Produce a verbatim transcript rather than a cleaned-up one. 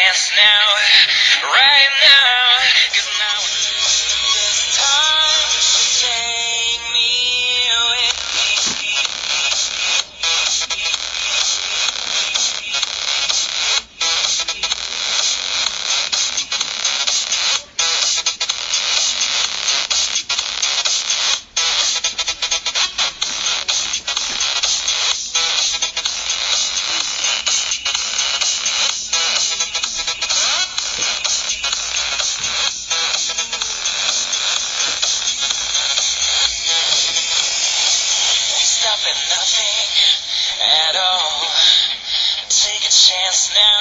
chance now, right now, 'cause now it's time to take me away. Stop at nothing at all. Take a chance now.